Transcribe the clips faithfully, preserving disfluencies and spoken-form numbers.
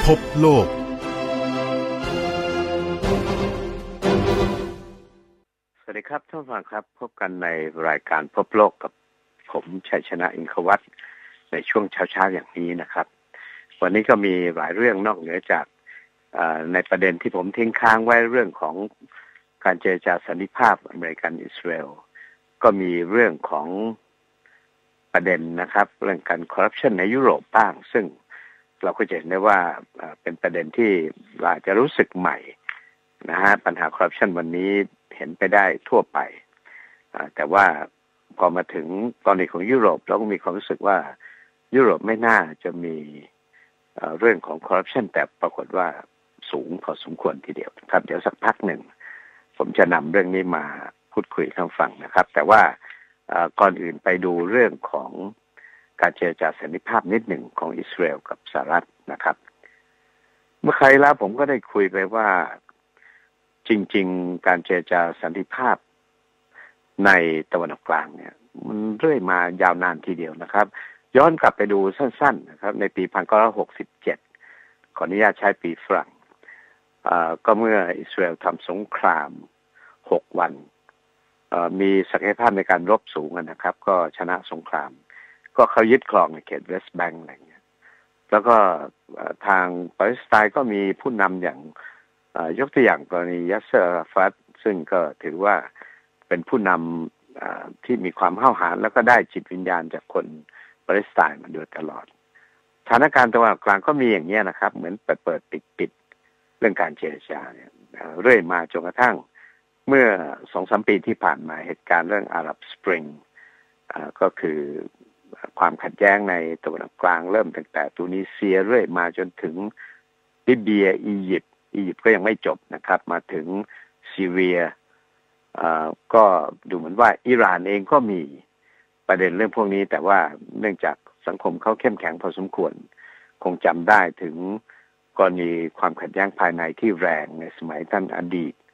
พบโลกสวัสดีครับท่านผู้ฟังครับพบกันในรายการพบโลกกับผมชัยชนะอินทวัฒน์ในช่วงเช้าๆอย่างนี้นะครับวันนี้ก็มีหลายเรื่องนอกเหนือจากในประเด็นที่ผมทิ้งค้างไว้เรื่องของการเจรจาสันติภาพอเมริกันอิสราเอลก็มีเรื่องของประเด็นนะครับเรื่องการคอร์รัปชันในยุโรปบ้างซึ่งเราก็จะเห็นได้ว่าเป็นประเด็นที่อาจจะรู้สึกใหม่นะฮะปัญหาคอร์รัปชันวันนี้เห็นไปได้ทั่วไปแต่ว่าพอมาถึงกรณีของยุโรปเราก็มีความรู้สึกว่ายุโรปไม่น่าจะมีเรื่องของคอร์รัปชันแต่ปรากฏว่าสูงพอสมควรทีเดียวครับเดี๋ยวสักพักหนึ่งผมจะนำเรื่องนี้มาพูดคุยให้ท่านฟังนะครับแต่ว่าก่อนอื่นไปดูเรื่องของการเจรจาสันติภาพนิดหนึ่งของอิสราเอลกับสหรัฐนะครับเมื่อครั้งแล้วผมก็ได้คุยไปว่าจริงๆการเจรจาสันติภาพในตะวันออกกลางเนี่ยมันเรื่อยมายาวนานทีเดียวนะครับย้อนกลับไปดูสั้นๆนะครับในปีหนึ่งพันเก้าร้อยหกสิบเจ็ดขออนุญาตใช้ปีฝรั่งก็เมื่ออิสราเอลทำสงครามหกวันมีศักยภาพในการรบสูงนะครับก็ชนะสงครามก็เขายึดครองในเขตเวสต์แบงก์อะไรเงี้ยแล้วก็ทางปาเลสไตน์ก็มีผู้นำอย่างยกตัวอย่างกรณียัสเซอร์อาราฟัตซึ่งก็ถือว่าเป็นผู้นำที่มีความห้าวหาญแล้วก็ได้จิตวิญญาณจากคนปาเลสไตน์มาโดยตลอดสถานการณ์ตะวันออกกลางก็มีอย่างนี้นะครับเหมือนเปิดเปิดปิดปิดเรื่องการเจรจาเนี่ยเรื่อยมาจนกระทั่งเมื่อสองสามปีที่ผ่านมาเหตุการณ์เรื่องอาหรับสปริงก็คือความขัดแย้งในตะวันออกกลางเริ่มตั้งแต่ตูนิเซียเรื่อยมาจนถึงลิเบียอียิปต์อียิปต์ก็ยังไม่จบนะครับมาถึงซีเรียก็ดูเหมือนว่าอิหร่านเองก็มีประเด็นเรื่องพวกนี้แต่ว่าเนื่องจากสังคมเขาเข้มแข็งพอสมควรคงจำได้ถึงกรณีความขัดแย้งภายในที่แรงในสมัยท่านอดีต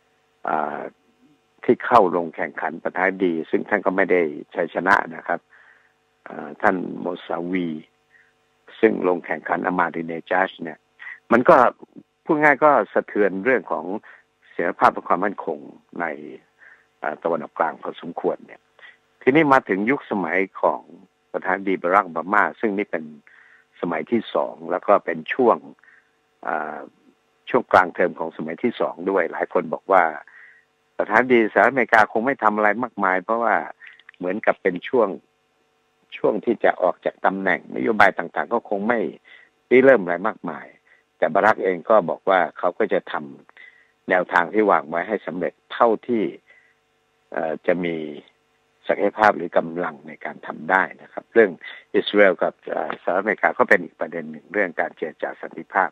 ที่เข้าลงแข่งขันประธานาธิบดีซึ่งท่านก็ไม่ได้ชัยชนะนะครับท่านโมซาวีซึ่งลงแข่งขันอามาดิเนจัชเนี่ยมันก็พูดง่ายก็สะเทือนเรื่องของเสถียรภาพและความมั่นคงในตะวันออกกลางพอสมควรเนี่ยทีนี้มาถึงยุคสมัยของประธานาธิบดีบารัก โอบามาซึ่งนี่เป็นสมัยที่สองแล้วก็เป็นช่วงช่วงกลางเทอมของสมัยที่สองด้วยหลายคนบอกว่าประธานาธิบดีสหรัฐอเมริกาคงไม่ทำอะไรมากมายเพราะว่าเหมือนกับเป็นช่วงช่วงที่จะออกจากตำแหน่งนโยบายต่างๆก็คงไม่ได้เริ่มอะไรมากมายแต่บารักเองก็บอกว่าเขาก็จะทำแนวทางที่วางไว้ให้สำเร็จเท่าที่จะมีศักยภาพหรือกำลังในการทำได้นะครับเรื่องอิสราเอลกับสหรัฐอเมริกาก็เป็นอีกประเด็นหนึ่งเรื่องการเจรจาสันติภาพ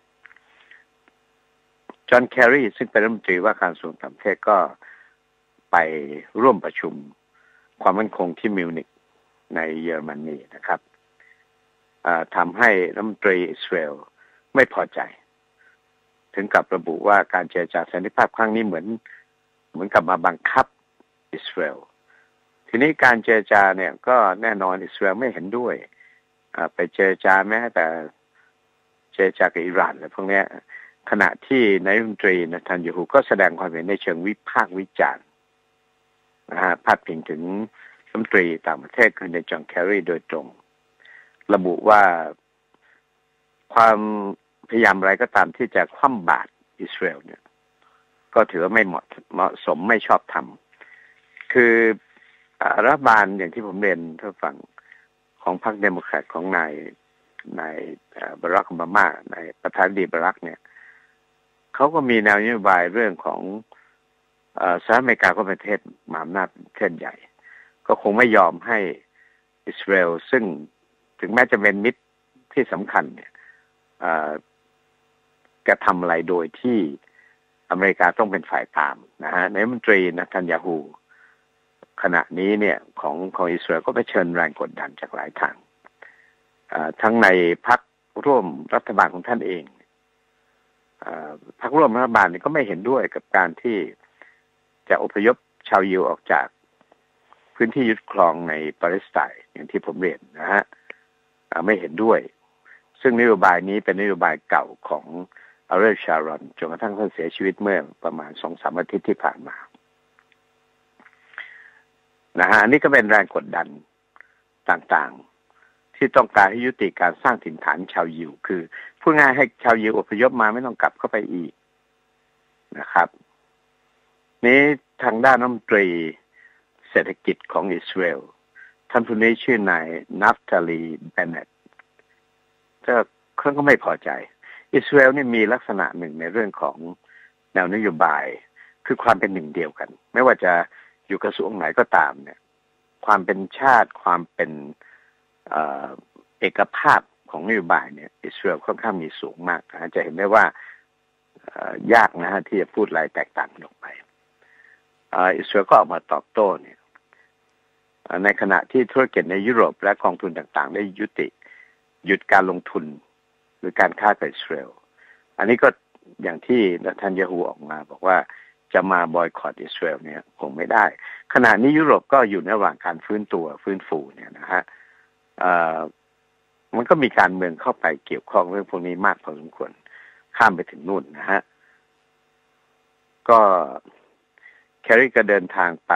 จอห์นแคร์รีซึ่งเป็นรัฐมนตรีว่าการกระทรวงต่างประเทศก็ไปร่วมประชุมความมั่นคงที่มิวนิกในเยอรมนีนะครับทำให้รัฐมนตรีอิสราเอลไม่พอใจถึงกับระบุว่าการเจรจาสันติภาพครั้งนี้เหมือนเหมือนกับมาบังคับอิสราเอลทีนี้การเจรจาเนี่ยก็แน่นอนอิสราเอลไม่เห็นด้วยไปเจรจาแม้แต่เจรจากับอิหร่านอะไรพวกนี้ขณะที่นายรัฐมนตรีเนทันยาฮูก็แสดงความเห็นในเชิงวิพากษ์วิจารณ์นะฮะพาดพิงถึงรัฐมนตรีต่างประเทศคือในจอห์นแคร์รีโดยตรงระบุว่าความพยายามอะไรก็ตามที่จะคว่ำบาตรอิสราเอลเนี่ยก็ถือว่าไม่เหมาะเหมาะสมไม่ชอบธรรมคือรัฐบาลอย่างที่ผมเรียนท่านฟังของพรรคเดโมแครตของนายนายบารัก โอบามาในประธานาธิบดีบารักเนี่ยเขาก็มีแนวนโยบายเรื่องของสหรัฐอเมริกาก็เป็นประเทศมหาอำนาจประเทศใหญ่ก็คงไม่ยอมให้อิสราเอลซึ่งถึงแม้จะเป็นมิตรที่สำคัญเนี่ยกระทำอะไรโดยที่อเมริกาต้องเป็นฝ่ายตามนะฮะนายรัฐมนตรีเนทันยาฮูขณะนี้เนี่ยของของอิสราเอลก็เผชิญแรงกดดันจากหลายทางทั้งในพรรคร่วมรัฐบาลของท่านเองพรรคร่วมรัฐบาลนี่ก็ไม่เห็นด้วยกับการที่จะอพยพชาวยิวออกจากพื้นที่ยึดครองในปาเลสไตน์อย่างที่ผมเรียนนะฮะไม่เห็นด้วย ซซึ่งนโยบายนี้เป็นนโยบายเก่าของอาริเอล ชารอนจนกระทั่งท่านเสียชีวิตเมื่อประมาณ สองถึงสาม อาทิตย์ที่ผ่านมานะฮะอันนี้ก็เป็นแรงกดดันต่างๆที่ต้องการให้ยุติการสร้างถิ่นฐานชาวยิวคือพูดง่ายให้ชาวยิวอพยพมาไม่ต้องกลับเข้าไปอีกนะครับนี้ทางด้านรัฐมนตรีเศรษฐกิจของอิสราเอลท่านผู้นี้ชื่อนายนัฟตาลีเบนเนตก็เขาก็ไม่พอใจอิสราเอลนี่มีลักษณะหนึ่งในเรื่องของแนวนโยบายคือความเป็นหนึ่งเดียวกันไม่ว่าจะอยู่กระทรวงไหนก็ตามเนี่ยความเป็นชาติความเป็นเอ่อเอกภาพของนโยบายเนี่ยอิสราเอลค่อนข้างมีสูงมากนะจะเห็นได้ว่ายากนะฮะที่จะพูดอะไรแตกต่างออกไปอิสราเอลก็ออกมาตอบโต้เนี่ยในขณะที่ธุรกิจในยุโรปและกองทุนต่างๆได้ยุติหยุดการลงทุนหรือการค้ากับอิสราเอลอันนี้ก็อย่างที่นัทันยาฮูออกมาบอกว่าจะมาบอยคอตอิสราเอลเนี่ยคงไม่ได้ขณะนี้ยุโรปก็อยู่ในระหว่างการฟื้นตัวฟื้นฟูเนี่ยนะฮะมันก็มีการเมืองเข้าไปเกี่ยวข้องเรื่องพวกนี้มากพอสมควรข้ามไปถึงนู่นนะฮะก็แคร์รีก็เดินทางไป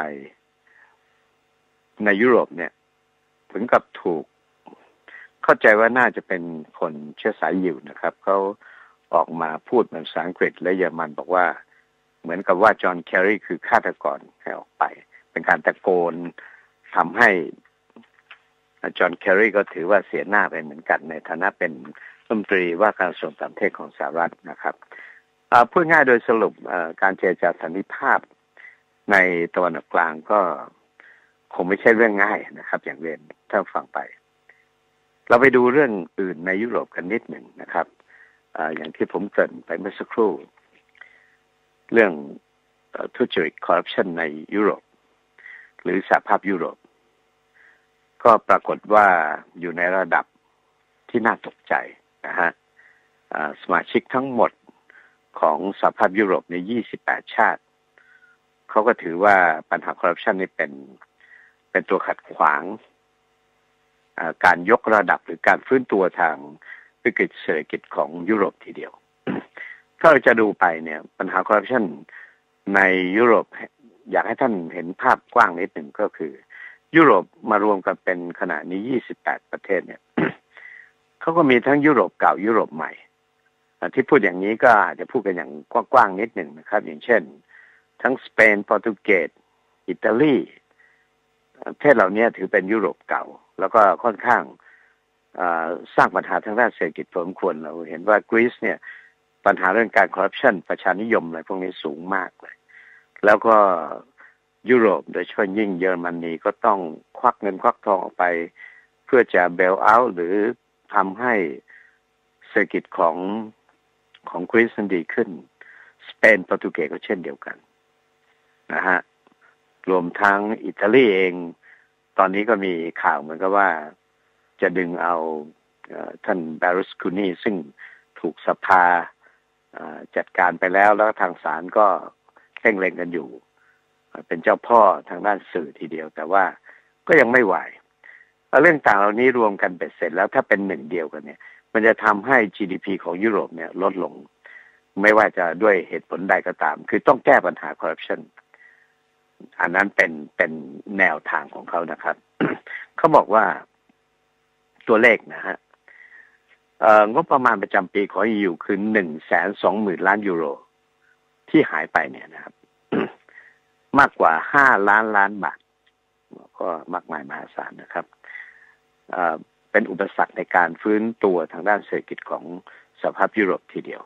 ในยุโรปเนี่ยถึงกับถูกเข้าใจว่าน่าจะเป็นคนเชื้อสายยิวนะครับเขาออกมาพูดเป็นภาษาอังกฤษและเยอรมันบอกว่าเหมือนกับว่าจอห์นแคร์รีคือฆาตกรให้ออกไปเป็นการตะโกนทำให้จอห์นแคร์รีก็ถือว่าเสียหน้าไปเหมือนกันในฐานะเป็นรัฐมนตรีว่าการกระทรวงต่างประเทศของสหรัฐนะครับพูดง่ายโดยสรุปการเจรจาสันติภาพในตะวันออกกลางก็คงไม่ใช่เรื่องง่ายนะครับอย่างเรียนถ้าฟังไปเราไปดูเรื่องอื่นในยุโรปกันนิดหนึ่งนะครับ อ, อย่างที่ผมเกริ่นไปเมื่อสักครู่เรื่องทุจริตคอร์รัปชันในยุโรปหรือสหภาพยุโรปก็ปรากฏว่าอยู่ในระดับที่น่าตกใจนะฮะสมาชิกทั้งหมดของสหภาพยุโรปในยี่สิบแปดชาติเขาก็ถือว่าปัญหาคอร์รัปชันนี่เป็นเป็นตัวขัดขวางการยกระดับหรือการฟื้นตัวทางวิกฤตเศรษฐกิจของยุโรปทีเดียว ถ้าเราจะดูไปเนี่ยปัญหาคอร์รัปชันในยุโรปอยากให้ท่านเห็นภาพกว้างนิดหนึ่งก็คือยุโรปมารวมกันเป็นขณะนี้ยี่สิบแปดประเทศเนี่ย เขาก็มีทั้งยุโรปเก่ายุโรปใหม่ที่พูดอย่างนี้ก็อาจจะพูดกันอย่างกว้างๆนิดหนึ่งนะครับอย่างเช่นทั้งสเปนโปรตุเกสอิตาลีประเทศเหล่านี้ถือเป็นยุโรปเก่าแล้วก็ค่อนข้างสร้างปัญหาทางด้านเศรษฐกิจพอสมควรเราเห็นว่ากรีซเนี่ยปัญหาเรื่องการคอร์รัปชันประชานิยมอะไรพวกนี้สูงมากเลยแล้วก็ยุโรปโดยเฉพาะยิ่งเยอรมนีก็ต้องควักเงินควักทองออกไปเพื่อจะเบลเอาท์หรือทำให้เศรษฐกิจของของกรีซดีขึ้นสเปนโปรตุเกสก็เช่นเดียวกันนะฮะรวมทั้งอิตาลีเองตอนนี้ก็มีข่าวเหมือนกับว่าจะดึงเอาท่านเบรุสคูนีซึ่งถูกสภาจัดการไปแล้วแล้วทางศาลก็เพ่งเล็งกันอยู่เป็นเจ้าพ่อทางด้านสื่อทีเดียวแต่ว่าก็ยังไม่ไหวเรื่องต่างเหล่านี้รวมกันเบ็ดเสร็จแล้วถ้าเป็นหนึ่งเดียวกันเนี่ยมันจะทำให้ จี ดี พี ของยุโรปเนี่ยลดลงไม่ว่าจะด้วยเหตุผลใดก็ตามคือต้องแก้ปัญหาคอร์รัปชันอันนั้นเป็นเป็นแนวทางของเขานะครับ เขาบอกว่าตัวเลขนะฮะงบประมาณประจำปีของ อี ยู คือ หนึ่งแสนสองหมื่น ล้านยูโรที่หายไปเนี่ยนะครับ มากกว่าห้าล้านล้านบาทก็มากมายมหาศาลนะครับเป็นอุปสรรคในการฟื้นตัวทางด้านเศรษฐกิจของสหภาพยุโรปทีเดียว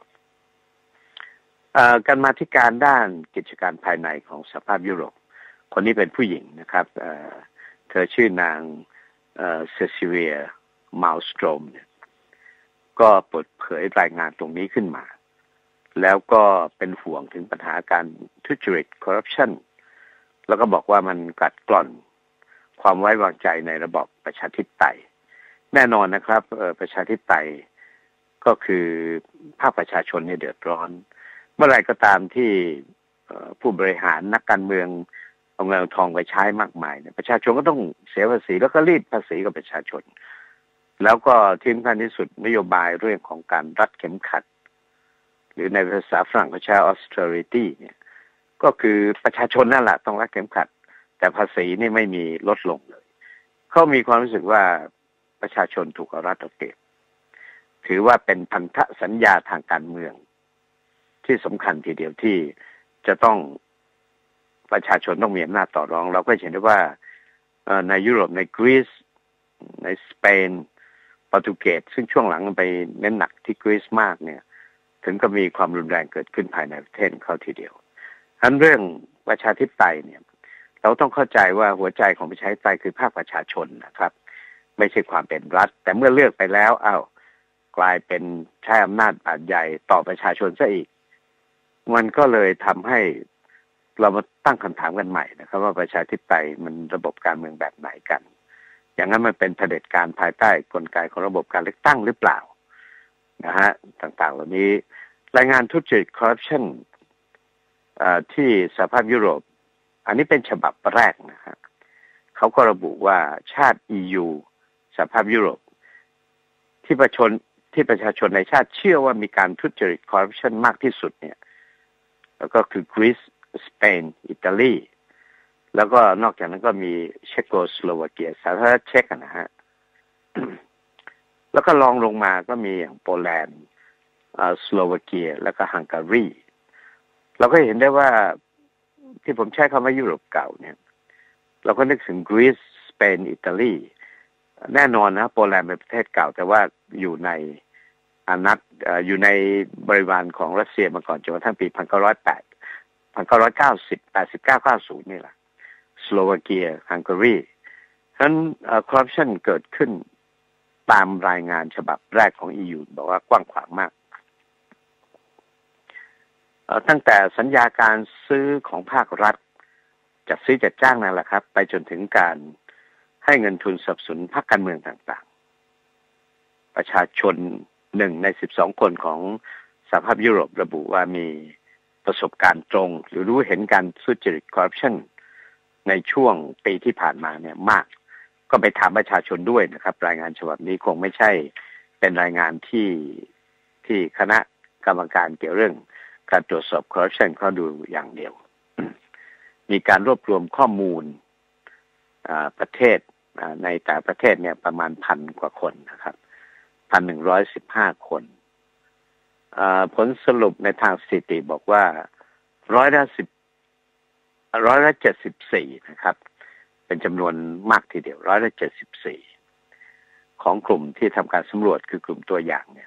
การมาธิการด้านกิจการภายในของสหภาพยุโรปคนนี้เป็นผู้หญิงนะครับเ, เธอชื่อนางเซซิเลียมาลสโตรมเนี่ยก็เปิดเผยรายงานตรงนี้ขึ้นมาแล้วก็เป็นห่วงถึงปัญหาการทุจริตคอร์รัปชันแล้วก็บอกว่ามันกัดกร่อนความไว้วางใจในระบอบประชาธิปไตยแน่นอนนะครับประชาธิปไตยก็คือภาคประชาชนเนี่ยเดือดร้อนเมื่อไรก็ตามที่ผู้บริหารนักการเมืองเอาเงินทองไปใช้มากมายเนี่ยประชาชนก็ต้องเสียภาษีแล้วก็รีดภาษีกับประชาชนแล้วก็ที่สำคัญที่สุดนโยบายเรื่องของการรัดเข็มขัดหรือในภาษาฝรั่งเขาใช้ austerity เนี่ยก็คือประชาชนนั่นแหละต้องรัดเข็มขัดแต่ภาษีนี่ไม่มีลดลงเลยเขามีความรู้สึกว่าประชาชนถูกเอารัดเอาเปรียบถือว่าเป็นพันธสัญญาทางการเมืองที่สำคัญทีเดียวที่จะต้องประชาชนต้องมีอำนาจต่อรองเราก็เห็นได้ว่าในยุโรปในกรีซในสเปนโปรตุเกสซึ่งช่วงหลังไปเน้นหนักที่กรีซมากเนี่ยถึงก็มีความรุนแรงเกิดขึ้นภายในประเทศเขาทีเดียวทั้งเรื่องประชาธิปไตยเนี่ยเราต้องเข้าใจว่าหัวใจของประชาธิปไตยคือภาคประชาชนนะครับไม่ใช่ความเป็นรัฐแต่เมื่อเลือกไปแล้วอ้าวกลายเป็นใช้อำนาจบาดใหญ่ต่อประชาชนซะอีกมันก็เลยทำให้เรามาตั้งคำถามกันใหม่นะครับว่าประชาธิปไตยมันระบบการเมืองแบบไหนกันอย่างนั้นมันเป็นเผด็จการภายใต้กลไกของระบบการเลือกตั้งหรือเปล่านะฮะต่างๆเหล่านี้รายงานทุจริตคอร์รัปชันที่สหภาพยุโรปอันนี้เป็นฉบับแรกนะฮะเขาก็ระบุว่าชาติ อี ยู สหภาพยุโรปที่ประชาชนที่ประชาชนในชาติเชื่อว่ามีการทุจริตคอร์รัปชันมากที่สุดเนี่ยแล้วก็คือกรีซสเปนอิตาลีแล้วก็นอกจากนั้นก็มีเชโกสโลวาเกียสาธารณรัฐเช็กนะฮะ แล้วก็รองลงมาก็มีอย่างโปแลนด์สโลวาเกียแล้วก็ฮังการีเราก็เห็นได้ว่าที่ผมใช้คำว่ายุโรปเก่าเนี่ยเราก็นึกถึงกรีซสเปนอิตาลีแน่นอนนะโปแลนด์เป็นประเทศเก่าแต่ว่าอยู่ในอาณาอยู่ในบริวารของรัสเซียมาก่อนจนกระทั่งปีหนึ่งพันเก้าร้อยแปด หนึ่งพันเก้าร้อยเก้าสิบ แปดสิบเก้า เก้าสิบนี่แหละสโลวาเกียฮังการีฉะนั้นคอร์รัปชันเกิดขึ้นตามรายงานฉบับแรกของ อี ยู บอกว่ากว้างขวางมากตั้งแต่สัญญาการซื้อของภาครัฐจัดซื้อจัดจ้างนั่นแหละครับไปจนถึงการให้เงินทุนสนับสนุนพรรคการเมืองต่างๆประชาชนหนึ่งในสิบสองคนของสหภาพยุโรประบุว่ามีประสบการณ์ตรงหรือรู้เห็นการทุจริตคอร์รัปชันในช่วงปีที่ผ่านมาเนี่ยมากก็ไปถามประชาชนด้วยนะครับรายงานฉบับนี้คงไม่ใช่เป็นรายงานที่ที่คณะกรรมการเกี่ยวเรื่องการตรวจสอบคอร์รัปชันเขาดูอย่างเดียวมีการรวบรวมข้อมูลประเทศในแต่ประเทศเนี่ยประมาณพันกว่าคนนะครับพันหนึ่งร้อยสิบห้าคนผลสรุปในทางสถิติบอกว่าร้อยละสิบร้อยละเจ็ดสิบสี่นะครับเป็นจำนวนมากทีเดียวร้อยละเจ็ดสิบสี่ของกลุ่มที่ทำการสำรวจคือกลุ่มตัวอย่างเนี่ย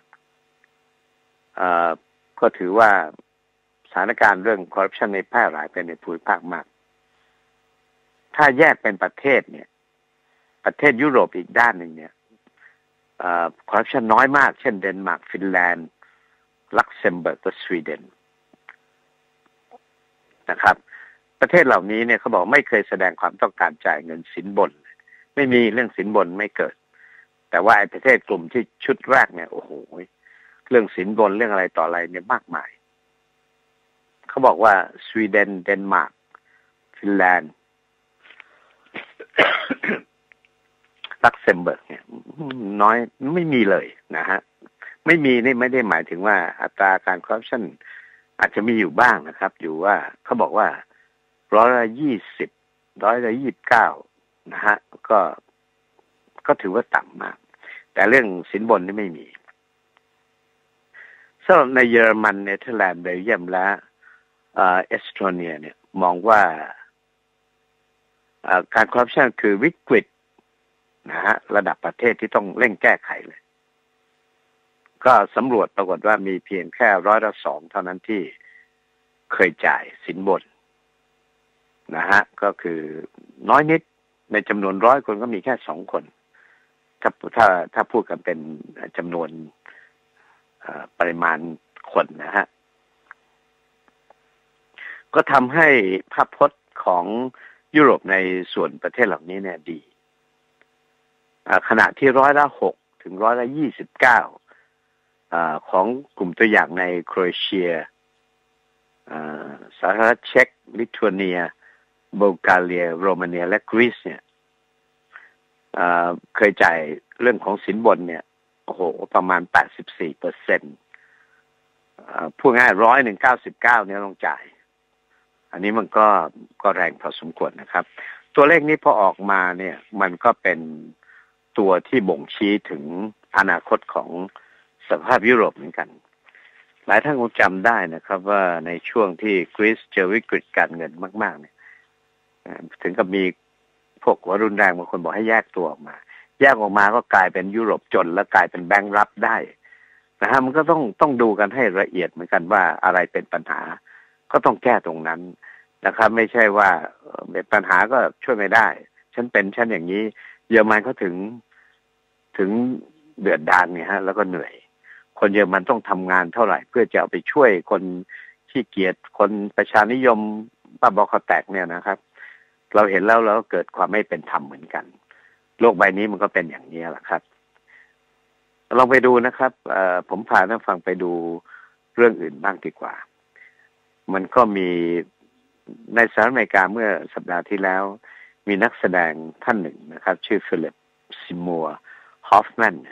ก็ถือว่าสถานการณ์เรื่องคอร์รัปชันในแพร่หลายไปในภูมิภาคมากถ้าแยกเป็นประเทศเนี่ยประเทศยุโรปอีกด้านหนึ่งเนี่ยคอร์รัปชันน้อยมากเช่นเดนมาร์กฟินแลนด์ลักเซมเบิร์กและสวีเดนนะครับประเทศเหล่านี้เนี่ยเขาบอกไม่เคยแสดงความต้องการจ่ายเงินสินบนไม่มีเรื่องสินบนไม่เกิดแต่ว่าไอ้ประเทศกลุ่มที่ชุดแรกเนี่ยโอ้โหเรื่องสินบนเรื่องอะไรต่ออะไรเนี่ยมากมายเขาบอกว่าสวีเดนเดนมาร์กฟินแลนด์ ลักเซมเบิร์กเนี่ยน้อยไม่มีเลยนะฮะไม่มีนี่ไม่ได้หมายถึงว่าอัตราการคอร์รัปชันอาจจะมีอยู่บ้างนะครับอยู่ว่าเขาบอกว่าร้อยละยี่สิบร้อยละยี่สิบเก้านะฮะก็ก็ถือว่าต่ำมากแต่เรื่องสินบนนี่ไม่มีสำหรับในเยอรมันเนเธอร์แลนด์เบลเยียมและเอสโตเนียเนี่ยมองว่าการคอร์รัปชันคือวิกฤตนะฮะระดับประเทศที่ต้องเร่งแก้ไขเลยก็สำรวจปรากฏว่ามีเพียงแค่ร้อยละสองเท่านั้นที่เคยจ่ายสินบนนะฮะก็คือน้อยนิดในจำนวนร้อยคนก็มีแค่สองคนถ้าถ้าถ้าพูดกันเป็นจำนวนปริมาณคนนะฮะก็ทำให้ภาพพจน์ของยุโรปในส่วนประเทศเหล่านี้เนี่ยดีขณะที่ร้อยละหกถึงร้อยละยี่สิบเก้าของกลุ่มตัวอย่างในโครเอเชียสาธารณรัฐเช็กลิทัวเนียบัลแกเรียโรมาเนียและกรีซเนี่ยเคยจ่ายเรื่องของสินบนเนี่ยโอ้โหประมาณ แปดสิบสี่เปอร์เซ็นต์ พูดง่ายร้อยหนึ่งเก้าสิบเก้าเนี่ยต้องจ่ายอันนี้มันก็ก็แรงพอสมควรนะครับตัวเลขนี้พอออกมาเนี่ยมันก็เป็นตัวที่บ่งชี้ถึงอนาคตของสภาพยุโรปเหมือนกันหลายท่านคงจำได้นะครับว่าในช่วงที่กรีซเจอวิกฤตการเงินมากๆเนี่ยถึงกับมีพวกว่ารุนแรงบางคนบอกให้แยกตัวออกมาแยกออกมาก็กลายเป็นยุโรปจนและกลายเป็นแบงก์รับได้นะฮะมันก็ต้องต้องดูกันให้ละเอียดเหมือนกันว่าอะไรเป็นปัญหาก็ต้องแก้ตรงนั้นนะครับไม่ใช่ว่าเป็นปัญหาก็ช่วยไม่ได้ฉันเป็นฉันอย่างนี้เยอรมันเขาถึงถึงเดือดดาลเนี่ยฮะแล้วก็เหนื่อยคนเยอรมันต้องทำงานเท่าไหร่เพื่อจะเอาไปช่วยคนขี้เกียจคนประชานิยมบ้าบอคอแตกเนี่ยนะครับเราเห็นแล้วเราก็เกิดความไม่เป็นธรรมเหมือนกันโลกใบนี้มันก็เป็นอย่างนี้แหละครับลองไปดูนะครับผมพาท่านฟังไปดูเรื่องอื่นบ้างดีกว่ามันก็มีในสหรัฐอเมริกาเมื่อสัปดาห์ที่แล้วมีนักแสดงท่านหนึ่งนะครับชื่อฟิลิปซิมัวฮอฟแมน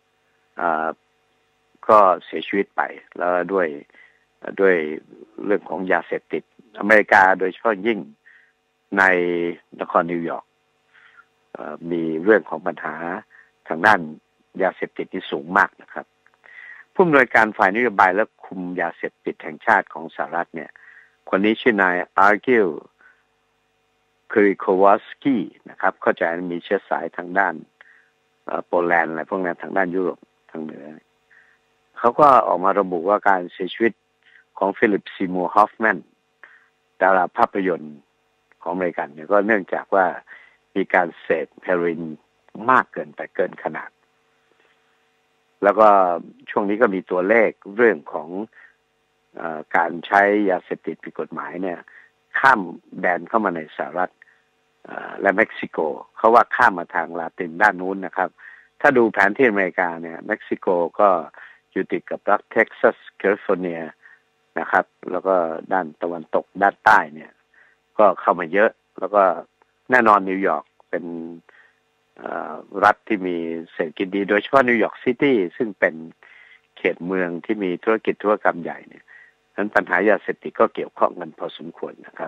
ก็เสียชีวิตไปแล้วด้วยด้วยเรื่องของยาเสพติดอเมริกาโดยเฉพาะยิ่งในนครนิวยอร์กมีเรื่องของปัญหาทางด้านยาเสพติดที่สูงมากนะครับผู้อำนวยการฝ่ายนโยบายและคุมยาเสพติดแห่งชาติของสหรัฐเนี่ยคนนี้ชื่อนายอาร์กิลคริโควสกี้นะครับเข้าใจมีเชื้อสายทางด้านโปแลนด์อะไรพวกนั้นทางด้านยุโรปทางเหนือเขาก็ออกมาระบุว่าการเสียชีวิตของฟิลิปซีมัวร์ฮอฟแมนดาราภาพยนตร์ของอเมริกันเนี่ยก็เนื่องจากว่ามีการเสพเฮโรอีนมากเกินไปเกินขนาดแล้วก็ช่วงนี้ก็มีตัวเลขเรื่องของเอ่อการใช้ยาเสพติดผิดกฎหมายเนี่ยข้ามแดนเข้ามาในสหรัฐและเม็กซิโกเขาว่าข้ามมาทางลาตินด้านนู้นนะครับถ้าดูแผนที่อเมริกาเนี่ยเม็กซิโกก็อยู่ติดกับรัฐเท็กซัสแคลิฟอร์เนียนะครับแล้วก็ด้านตะวันตกด้านใต้เนี่ยก็เข้ามาเยอะแล้วก็แน่นอนนิวยอร์กเป็นรัฐที่มีเศรษฐกิจดีโดยเฉพาะนิวยอร์กซิตี้ซึ่งเป็นเขตเมืองที่มีธุรกิจธุรกรรมใหญ่เนี่ยนั้นปัญหายาเสพติดก็เกี่ยวข้องกันพอสมควรนะครับ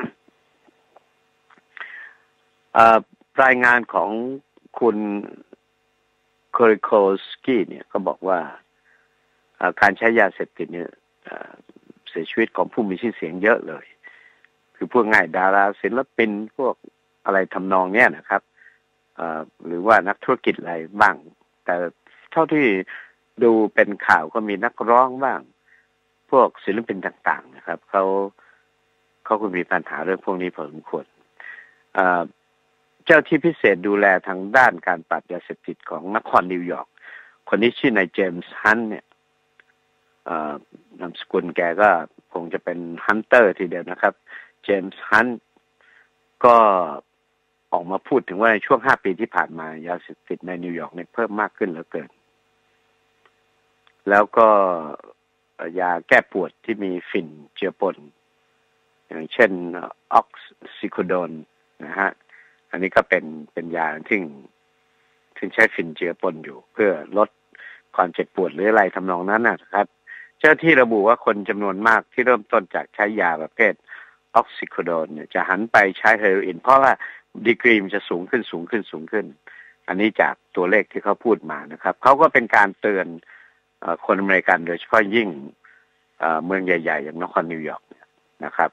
รายงานของคุณโคริโคสกี้เนี่ยก็บอกว่าการใช้ยาเสพติดเนี่ยเสียชีวิตของผู้มีชื่อเสียงเยอะเลยคือพวกง่ายดาราศิลปินพวกอะไรทำนองเนี้ยนะครับหรือว่านักธุรกิจอะไรบ้างแต่เท่าที่ดูเป็นข่าวก็มีนักร้องบ้างพวกศิลปินต่างๆนะครับเขาเขาก็มีปัญหาเรื่องพวกนี้พอสมควรเจ้าที่พิเศษดูแลทางด้านการปราบยาเสพติดของนครนิวยอร์กคนนี้ชื่อนายเจมส์ฮันต์เนี่ยนามสกุลแกก็คงจะเป็นฮันเตอร์ทีเดียวนะครับเจมส์ฮันต์ก็ออกมาพูดถึงว่าในช่วงห้าปีที่ผ่านมายาเสพติดในนิวยอร์กเนี่ยเพิ่มมากขึ้นเหลือเกินแล้วก็ยาแก้ปวดที่มีฝิ่นเจือปนอย่างเช่นออกซิโคโดนนะฮะอันนี้ก็เป็นเป็นยาที่ที่ใช้ฝิ่นเจือปนอยู่เพื่อลดความเจ็บปวดหรืออะไรทำนองนั้นนะครับเจ้าที่ระบุว่าคนจำนวนมากที่เริ่มต้นจากใช้ยาประเภทออกซิโคโดนเนี่ยจะหันไปใช้เฮโรอีนเพราะว่าดีกรีมันจะสูงขึ้นสูงขึ้นสูงขึ้นอันนี้จากตัวเลขที่เขาพูดมานะครับเขาก็เป็นการเตือนคนอเมริกันโดยเฉพาะยิ่งเมืองใหญ่ๆอย่างนครนิวยอร์กนะครับ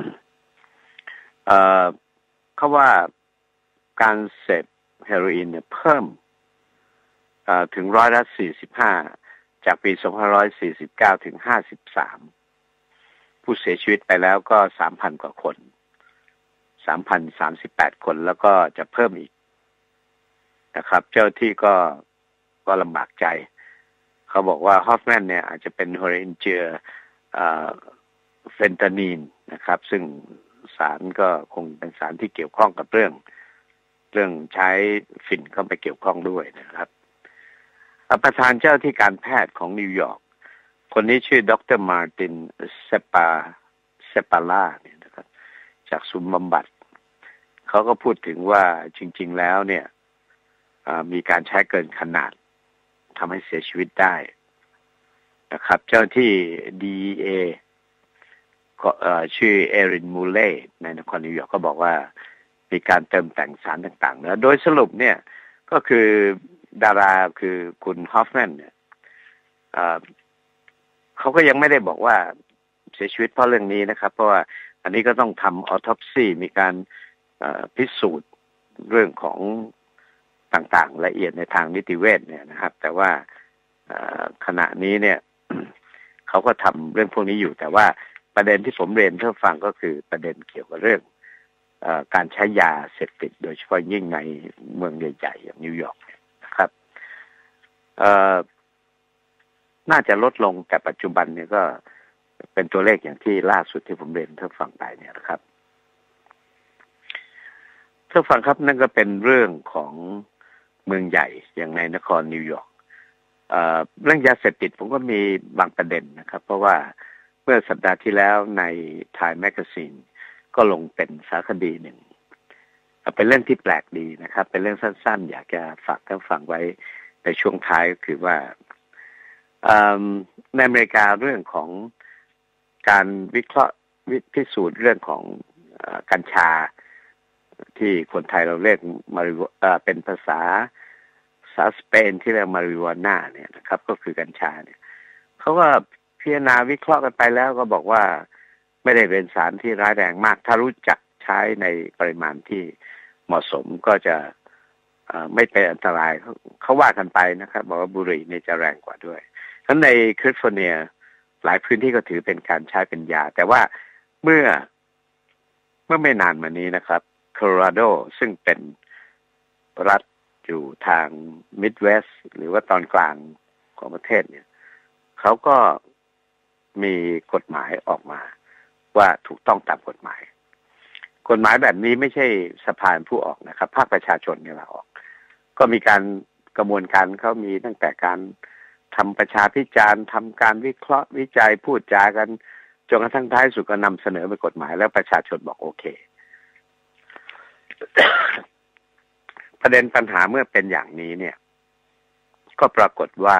เขาว่าการเสพเฮโรอีนเนี่ยเพิ่มถึงร้อยละสี่สิบห้าจากปีสองพันห้าร้อยสี่สิบเก้าถึงห้าสิบสามผู้เสียชีวิตไปแล้วก็ สามพัน กว่าคน สามพันสามสิบแปด คนแล้วก็จะเพิ่มอีกนะครับเจ้าที่ก็ก็ลำบากใจเขาบอกว่าฮอฟแมนเนี่ยอาจจะเป็นเฮโรอีนเจือเฟนตานีนนะครับซึ่งสารก็คงเป็นสารที่เกี่ยวข้องกับเรื่องเรื่องใช้ฝิ่นเข้าไปเกี่ยวข้องด้วยนะครับประธานเจ้าที่การแพทย์ของนิวยอร์กคนนี้ชื่อดรมาร์ตินเซปาเซปาล่าเนี่ยนะครับจากศูนย์บำบัดเขาก็พูดถึงว่าจริงๆแล้วเนี่ยมีการใช้เกินขนาดทำให้เสียชีวิตได้นะครับเจ้าหน้าที่ ดี อี เอ ก็ชื่อเอรินมูเล่ในนครนิวยอร์กก็บอกว่ามีการเติมแต่งสารต่างๆแล้วโดยสรุปเนี่ยก็คือดาราคือคุณฮอฟแมนเนี่ยเขาก็ยังไม่ได้บอกว่าเสียชีวิตเพราะเรื่องนี้นะครับเพราะว่าอันนี้ก็ต้องทำออทอปซีมีการพิสูจน์เรื่องของต่างๆละเอียดในทางนิติเวชเนี่ยนะครับแต่ว่าขณะนี้เนี่ย เขาก็ทำเรื่องพวกนี้อยู่แต่ว่าประเด็นที่ผมเรียนเพื่อฟังก็คือประเด็นเกี่ยวกับเรื่องเอ่อการใช้ยาเสพติดโดยเฉพาะยิ่งในเมืองใหญ่ๆอย่างนิวยอร์กนะครับเอ่อน่าจะลดลงแต่ปัจจุบันเนี่ยก็เป็นตัวเลขอย่างที่ล่าสุดที่ผมเรียนเพื่อฟังไปเนี่ยนะครับเพื่อฟังครับนั่นก็เป็นเรื่องของเมืองใหญ่อย่างในนครนิวยอร์กเอ่อเรื่องยาเสพติดผมก็มีบางประเด็นนะครับเพราะว่าเมื่อสัปดาห์ที่แล้วใน Time Magazine ก็ลงเป็นสารคดีหนึ่งเป็นเรื่องที่แปลกดีนะครับเป็นเรื่องสั้นๆอยากจะฝากท่านฟังไว้ในช่วงท้ายก็คือว่าในอเมริกาเรื่องของการวิเคราะห์พิสูจน์เรื่องของกัญชาที่คนไทยเราเรียกมาริเป็นภาษาภาษาสเปนที่เรียกมาริวาน่าเนี่ยนะครับก็คือกัญชาเนี่ยเขาก็พิจารณาวิเคราะห์กันไปแล้วก็บอกว่าไม่ได้เป็นสารที่ร้ายแรงมากถ้ารู้จักใช้ในปริมาณที่เหมาะสมก็จะไม่เป็นอันตรายเขาว่ากันไปนะครับบอกว่าบุหรี่นี่จะแรงกว่าด้วยทั้งในแคลิฟอร์เนียหลายพื้นที่ก็ถือเป็นการใช้เป็นยาแต่ว่าเมื่อเมื่อไม่นานมานี้นะครับโคโลราโดซึ่งเป็นรัฐอยู่ทางมิดเวสต์หรือว่าตอนกลางของประเทศเนี่ยเขาก็มีกฎหมายออกมาว่าถูกต้องตามกฎหมายกฎหมายแบบนี้ไม่ใช่สภาผู้ออกนะครับภาคประชาชนเนี่ยเราออกก็มีการกระบวนการเขามีตั้งแต่การทำประชาพิจารณ์ทำการวิเคราะห์วิจัยพูดจากันจนกระทั่งท้ายสุดก็นำเสนอเป็นกฎหมายแล้วประชาชนบอกโอเค ประเด็นปัญหาเมื่อเป็นอย่างนี้เนี่ยก็ปรากฏว่า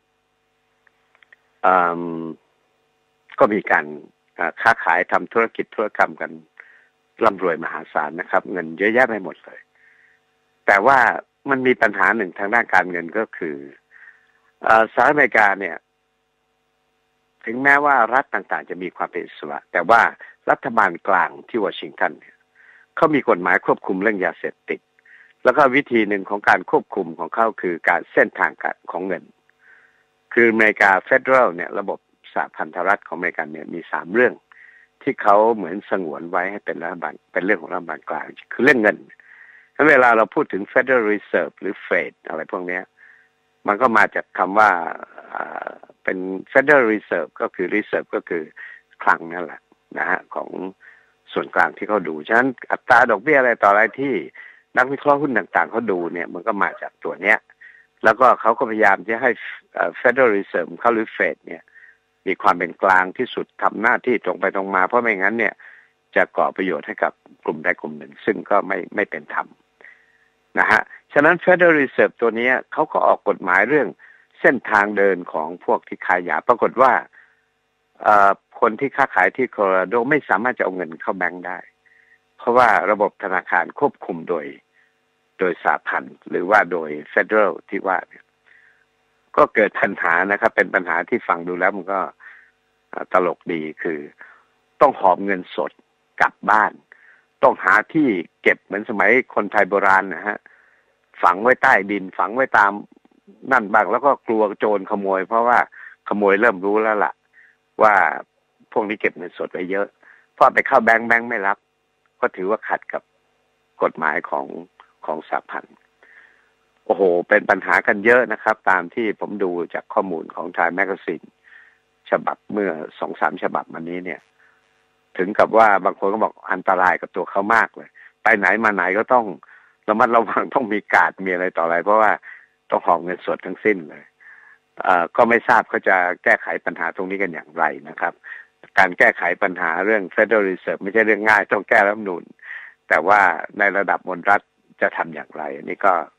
ก็มีการค้าขายทำธุรกิจธุรกรรมกันร่ำรวยมหาศาลนะครับเงินเยอะแยะไปหมดเลยแต่ว่ามันมีปัญหาหนึ่งทางด้านการเงินก็คือสหรัฐอเมริกาเนี่ยถึงแม้ว่ารัฐต่างๆจะมีความเป็นอิสระแต่ว่ารัฐบาลกลางที่วอชิงตันเนี่ยเขามีกฎหมายควบคุมเรื่องยาเสพติดแล้วก็วิธีหนึ่งของการควบคุมของเขาคือการเส้นทางของเงินคืออเมริกาเฟเดอรัลเนี่ยระบบสหพันธรัฐของอเมริกันเนี่ยมีสามเรื่องที่เขาเหมือนสงวนไว้ให้เป็นรัฐบาลเป็นเรื่องของรัฐบาลกลางคือเรื่องเงินถ้าเวลาเราพูดถึง Federal Reserve หรือ Fed อะไรพวกนี้มันก็มาจากคำว่าเป็น Federal Reserve ก็คือ Reserve ก็คือคลังนั่นแหละนะฮะของส่วนกลางที่เขาดูฉะนั้นอัตราดอกเบี้ยอะไรต่ออะไรที่นักวิเคราะห์หุ้นต่างๆเขาดูเนี่ยมันก็มาจากตัวเนี้ยแล้วก็เขาก็พยายามจะให้ Federal Reserve เขาหรือ Fed เนี่ยมีความเป็นกลางที่สุดทำหน้าที่ตรงไปตรงมาเพราะไม่งั้นเนี่ยจะก่อประโยชน์ให้กับกลุ่มใดกลุ่มหนึ่งซึ่งก็ไม่ไม่เป็นธรรมนะฮะฉะนั้น Federal Reserve ตัวนี้เขาก็ออกกฎหมายเรื่องเส้นทางเดินของพวกที่ขายยาปรากฏว่าคนที่ค้าขายที่โคโลราโดไม่สามารถจะเอาเงินเข้าแบงก์ได้เพราะว่าระบบธนาคารควบคุมโดยโดยสหพันธ์หรือว่าโดย Federal ที่ว่าเนี่ยก็เกิดปัญหานะครับเป็นปัญหาที่ฟังดูแล้วมันก็ตลกดีคือต้องหอบเงินสดกลับบ้านต้องหาที่เก็บเหมือนสมัยคนไทยโบราณนะฮะฝังไว้ใต้ดินฝังไว้ตามนั่นบ้างแล้วก็กลัวโจรขโมยเพราะว่าขโมยเริ่มรู้แล้วล่ะว่าพวกนี้เก็บเงินสดไว้เยอะพอไปเข้าแบงค์แบงค์ไม่รับก็ถือว่าขัดกับกฎหมายของของสหพันธ์โอ้โหเป็นปัญหากันเยอะนะครับตามที่ผมดูจากข้อมูลของ Time Magazine ฉบับเมื่อ สองสาม ฉบับมานี้เนี่ยถึงกับว่าบางคนก็บอกอันตรายกับตัวเขามากเลยไปไหนมาไหนก็ต้องระมัดระวังต้องมีการ์ดมีอะไรต่ออะไรเพราะว่าต้องหอบเงินสดทั้งสิ้นเลยเอ่อก็ไม่ทราบเขาจะแก้ไขปัญหาตรงนี้กันอย่างไรนะครับการแก้ไขปัญหาเรื่อง Federal Reserve ไม่ใช่เรื่องง่ายต้องแก้รัฐธรรมนูญแต่ว่าในระดับมวลรัฐจะทำอย่างไรอันนี้ก็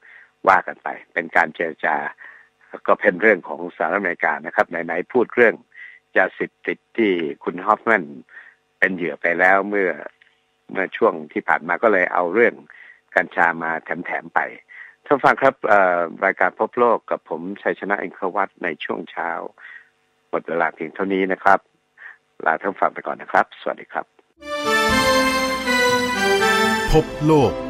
ว่ากันไปเป็นการเจรจาก็เป็นเรื่องของสหรัฐอเมริกานะครับไหนๆพูดเรื่องยาเสพติดที่คุณฮอฟแมนเป็นเหยื่อไปแล้วเมื่อเมื่อช่วงที่ผ่านมาก็เลยเอาเรื่องกัญชามาแถมๆไปท่านฟังครับรายการพบโลกกับผมชัยชนะอินทรวัฒน์ในช่วงเช้าหมดเวลาเพียงเท่านี้นะครับลาท่านฟังไปก่อนนะครับสวัสดีครับพบโลก